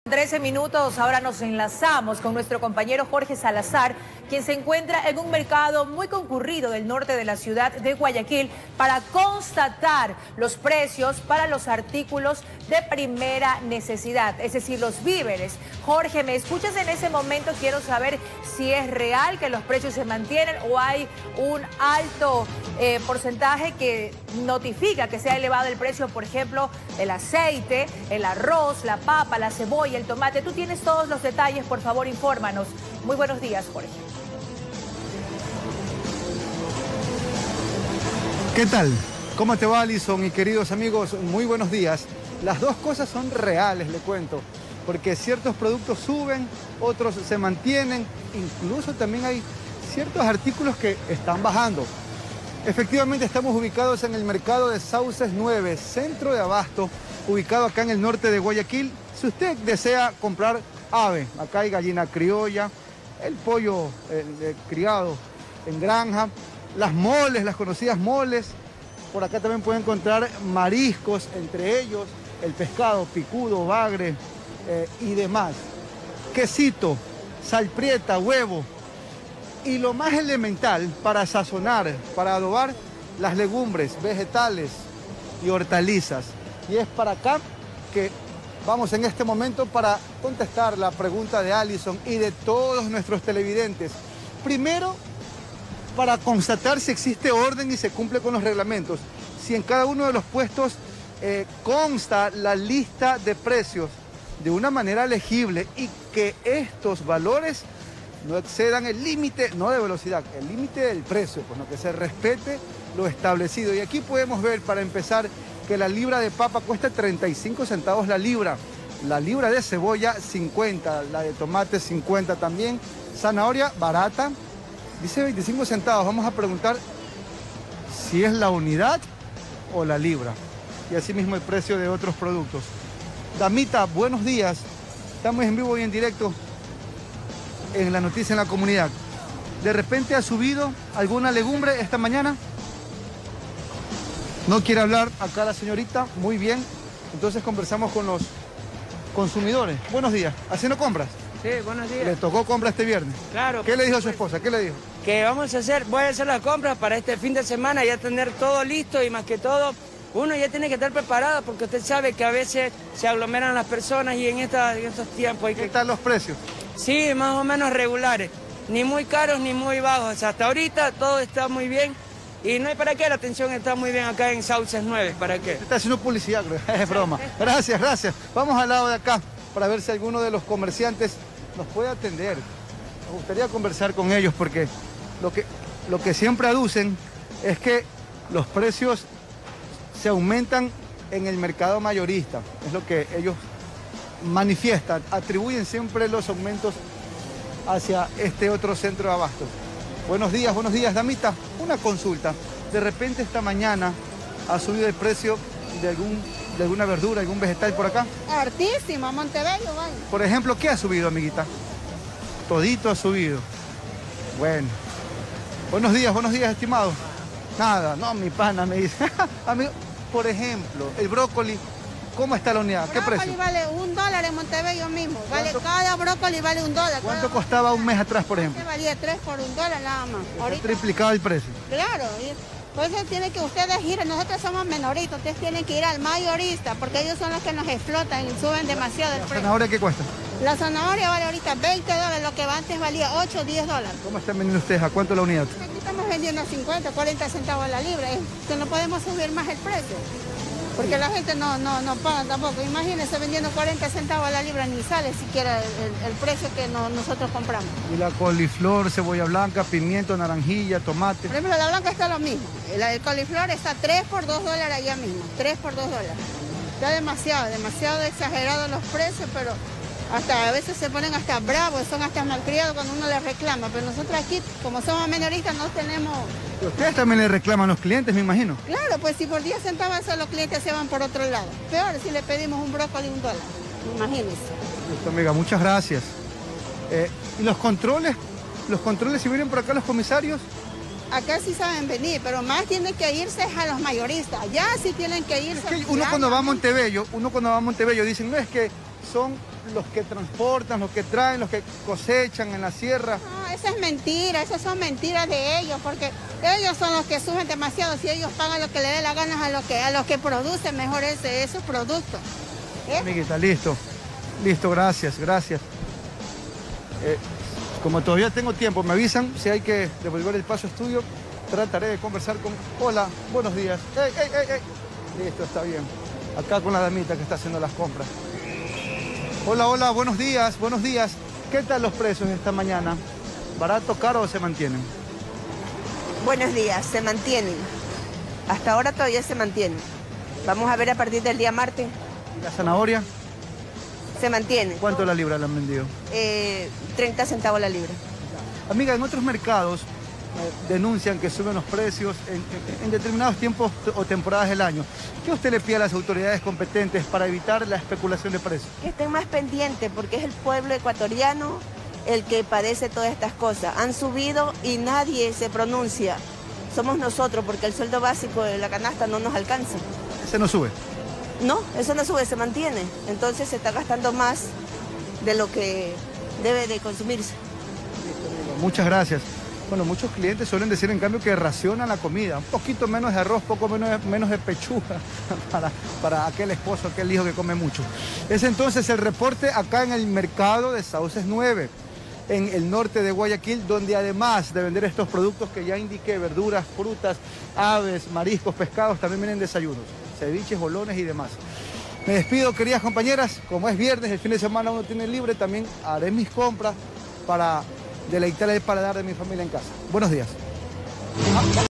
13 minutos, ahora nos enlazamos con nuestro compañero Jorge Salazar, quien se encuentra en un mercado muy concurrido del norte de la ciudad de Guayaquil para constatar los precios para los artículos de primera necesidad, es decir, los víveres. Jorge, ¿me escuchas en ese momento? Quiero saber si es real que los precios se mantienen o hay un alto porcentaje que notifica que se ha elevado el precio, por ejemplo, el aceite, el arroz, la papa, la cebolla, el tomate. Tú tienes todos los detalles, por favor, infórmanos. Muy buenos días, Jorge. ¿Qué tal? ¿Cómo te va, Alison? Y queridos amigos, muy buenos días. Las dos cosas son reales, le cuento, porque ciertos productos suben, otros se mantienen, incluso también hay ciertos artículos que están bajando. Efectivamente, estamos ubicados en el mercado de Sauces 9, centro de abasto, ubicado acá en el norte de Guayaquil. Si usted desea comprar ave, acá hay gallina criolla, el pollo criado en granja, las moles, las conocidas moles. Por acá también puede encontrar mariscos, entre ellos el pescado, picudo, bagre y demás. Quesito, salprieta, huevo. Y lo más elemental para sazonar, para adobar, las legumbres, vegetales y hortalizas. Y es para acá que vamos en este momento para contestar la pregunta de Alison y de todos nuestros televidentes. Primero, para constatar si existe orden y se cumple con los reglamentos. Si en cada uno de los puestos consta la lista de precios de una manera legible y que estos valores no excedan el límite, no de velocidad, el límite del precio, pues no, que se respete lo establecido. Y aquí podemos ver, para empezar, que la libra de papa cuesta 35 centavos la libra de cebolla 50, la de tomate 50 también, zanahoria barata, dice 25 centavos. Vamos a preguntar si es la unidad o la libra. Y así mismo el precio de otros productos. Damita, buenos días. Estamos en vivo y en directo en la noticia en la comunidad. ¿De repente ha subido alguna legumbre esta mañana? No quiere hablar acá la señorita. Muy bien. Entonces conversamos con los consumidores. Buenos días. ¿Haciendo compras? Sí, buenos días. ¿Le tocó compra este viernes? Claro. ¿Qué le dijo a su esposa? ¿Qué le dijo? Que voy a hacer las compras para este fin de semana, ya tener todo listo y más que todo, uno ya tiene que estar preparado porque usted sabe que a veces se aglomeran las personas y en estos tiempos hay que... ¿Qué tal los precios? Sí, más o menos regulares, ni muy caros ni muy bajos. O sea, hasta ahorita todo está muy bien y no hay para qué, la atención está muy bien acá en Sauces 9, ¿para qué? Está haciendo publicidad, creo. Es broma. Gracias, gracias. Vamos al lado de acá para ver si alguno de los comerciantes nos puede atender. Me gustaría conversar con ellos porque lo que siempre aducen es que los precios se aumentan en el mercado mayorista. Es lo que ellos manifiestan, atribuyen siempre los aumentos hacia este otro centro de abasto. Buenos días, damita. Una consulta. De repente esta mañana ha subido el precio de alguna verdura, algún vegetal por acá. Hartísimo, Montebello, vaya. Por ejemplo, ¿qué ha subido, amiguita? Todito ha subido. Bueno. Buenos días, estimado. Nada, no, mi pana me dice. Amigo, por ejemplo, el brócoli, ¿cómo está la unidad? ¿Qué precio? El brócoli vale $1 en Montebello mismo. Cada brócoli vale $1. ¿Cuánto costaba un mes atrás, por ejemplo? Valía 3 por $1 nada más. Ahorita triplicado el precio. Claro. Por eso tienen que ustedes ir, nosotros somos menoritos, ustedes tienen que ir al mayorista, porque ellos son los que nos explotan y suben demasiado el precio. ¿La zanahoria qué cuesta? La zanahoria vale ahorita $20, lo que antes valía $8 o $10. ¿Cómo están vendiendo ustedes? ¿A cuánto la unidad? Aquí estamos vendiendo 50, 40 centavos la libra, que no podemos subir más el precio, porque la gente no paga tampoco. Imagínense vendiendo 40 centavos a la libra, ni sale siquiera el precio que nosotros compramos. Y la coliflor, cebolla blanca, pimiento, naranjilla, tomate. Por ejemplo, la blanca está lo mismo. El coliflor está 3 por $2 allá mismo, 3 por $2. Está demasiado exagerado los precios, pero hasta a veces se ponen hasta bravos, son hasta malcriados cuando uno les reclama. Pero nosotros aquí, como somos menoristas, no tenemos... Ustedes también le reclaman a los clientes, me imagino. Claro, pues si por 10 centavos los clientes se van por otro lado. Peor si le pedimos un brócoli $1, imagínense. Listo, amiga, muchas gracias. ¿Y los controles? Si vienen por acá los comisarios? Acá sí saben venir, pero más tienen que irse a los mayoristas. Ya sí tienen que irse. Es que uno cuando va a Montebello dicen, no, es que son los que transportan, los que traen, los que cosechan en la sierra. No, eso es mentira, esas son mentiras de ellos, porque ellos son los que suben demasiado. Si ellos pagan lo que le dé la gana a los que producen mejor esos productos. Amiguita, listo, gracias. Como todavía tengo tiempo, me avisan si hay que devolver el paso a estudio, trataré de conversar con... Hola, buenos días. ¡Ey! Listo, está bien. Acá con la damita que está haciendo las compras. Hola, buenos días. ¿Qué tal los precios esta mañana? ¿Barato, caro o se mantienen? Buenos días, se mantienen. Hasta ahora todavía se mantienen. Vamos a ver a partir del día martes. ¿Y la zanahoria? Se mantiene. ¿Cuánto la libra le han vendido? 30 centavos la libra. Amiga, en otros mercados denuncian que suben los precios en determinados tiempos o temporadas del año. ¿Qué usted le pide a las autoridades competentes para evitar la especulación de precios? Que estén más pendientes porque es el pueblo ecuatoriano el que padece todas estas cosas. Han subido y nadie se pronuncia. Somos nosotros porque el sueldo básico de la canasta no nos alcanza. ¿Ese no sube? No, eso no sube, se mantiene. Entonces se está gastando más de lo que debe de consumirse. Muchas gracias. Bueno, muchos clientes suelen decir en cambio que racionan la comida, un poquito menos de arroz, poco menos de pechuga para aquel esposo, aquel hijo que come mucho. Es entonces el reporte acá en el mercado de Sauces 9, en el norte de Guayaquil, donde además de vender estos productos que ya indiqué, verduras, frutas, aves, mariscos, pescados, también vienen desayunos, ceviches, bolones y demás. Me despido, queridas compañeras, como es viernes, el fin de semana uno tiene libre, también haré mis compras para deleitar el paladar de mi familia en casa. Buenos días.